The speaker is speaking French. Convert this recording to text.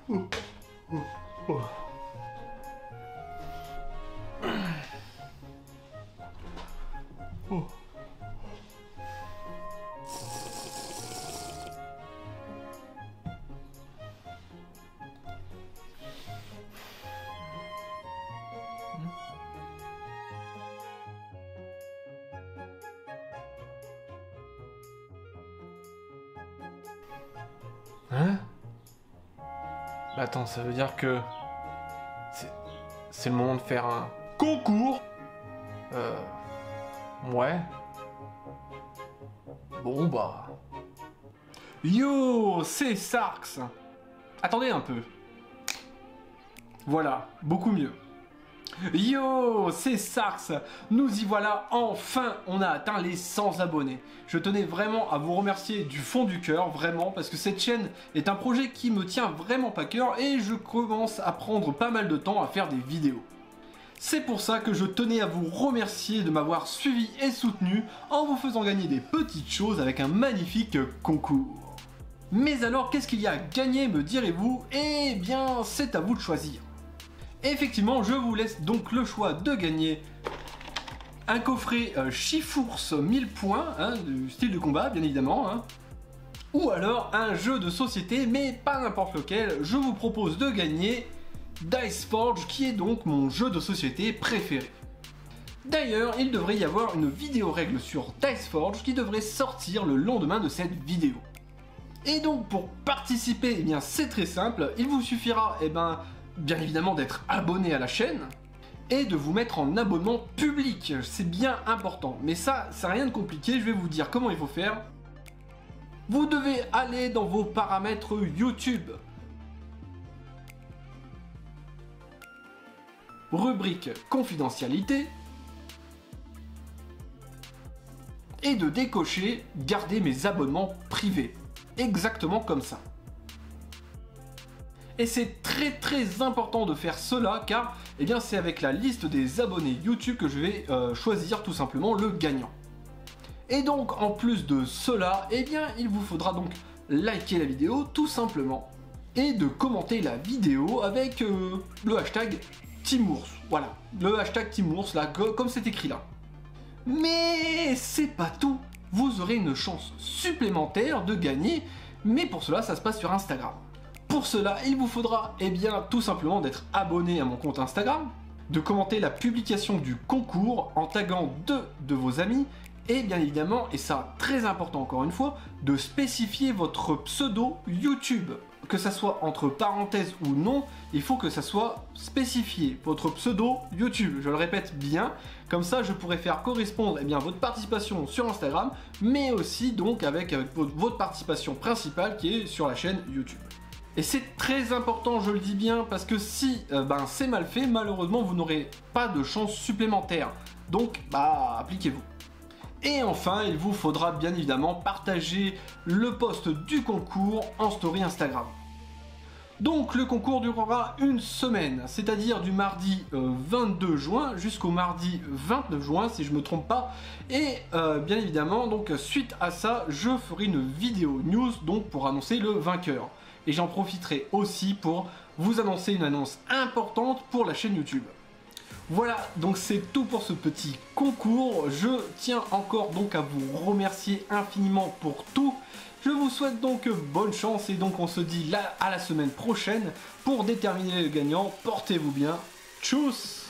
Hein? Bah attends, ça veut dire que... C'est le moment de faire un concours. Ouais. Bon bah... Yo, c'est Sarx. Attendez un peu. Voilà, beaucoup mieux. Yo, c'est Sarx. Nous y voilà, enfin, on a atteint les 100 abonnés. Je tenais vraiment à vous remercier du fond du cœur, vraiment, parce que cette chaîne est un projet qui me tient vraiment pas cœur et je commence à prendre pas mal de temps à faire des vidéos. C'est pour ça que je tenais à vous remercier de m'avoir suivi et soutenu en vous faisant gagner des petites choses avec un magnifique concours. Mais alors, qu'est-ce qu'il y a à gagner, me direz-vous? Eh bien, c'est à vous de choisir. Effectivement, je vous laisse donc le choix de gagner un coffret Chifours 1000 points, hein, du style de combat, bien évidemment, hein, ou alors un jeu de société, mais pas n'importe lequel. Je vous propose de gagner Dice Forge, qui est donc mon jeu de société préféré. D'ailleurs, il devrait y avoir une vidéo règle sur Dice Forge qui devrait sortir le lendemain de cette vidéo. Et donc pour participer, eh bien c'est très simple, il vous suffira bien évidemment d'être abonné à la chaîne et de vous mettre en abonnement public, c'est bien important. Mais ça, c'est rien de compliqué, je vais vous dire comment il faut faire. Vous devez aller dans vos paramètres YouTube. Rubrique confidentialité. Et de décocher garder mes abonnements privés. Exactement comme ça. Et c'est très important de faire cela car eh bien, c'est avec la liste des abonnés YouTube que je vais choisir tout simplement le gagnant. Et donc en plus de cela, eh bien, il vous faudra donc liker la vidéo tout simplement et de commenter la vidéo avec le hashtag Teamours. Voilà, le hashtag Teamours là, comme c'est écrit là. Mais c'est pas tout, vous aurez une chance supplémentaire de gagner, mais pour cela ça se passe sur Instagram. Pour cela, il vous faudra tout simplement d'être abonné à mon compte Instagram, de commenter la publication du concours en taguant 2 de vos amis, et bien évidemment, et ça très important encore une fois, de spécifier votre pseudo YouTube. Que ça soit entre parenthèses ou non, il faut que ça soit spécifié, votre pseudo YouTube. Je le répète bien, comme ça je pourrai faire correspondre votre participation sur Instagram, mais aussi donc avec votre participation principale qui est sur la chaîne YouTube. Et c'est très important, je le dis bien, parce que si c'est mal fait, malheureusement vous n'aurez pas de chance supplémentaire. Donc appliquez-vous. Et enfin, il vous faudra bien évidemment partager le post du concours en story Instagram. Donc le concours durera une semaine, c'est-à-dire du mardi 22 juin jusqu'au mardi 29 juin si je me trompe pas. Et bien évidemment, donc suite à ça, je ferai une vidéo news donc pour annoncer le vainqueur. Et j'en profiterai aussi pour vous annoncer une annonce importante pour la chaîne YouTube. Voilà, donc c'est tout pour ce petit concours. Je tiens encore donc à vous remercier infiniment pour tout. Je vous souhaite donc bonne chance et donc on se dit là à la semaine prochaine pour déterminer le gagnant. Portez-vous bien. Tchuss!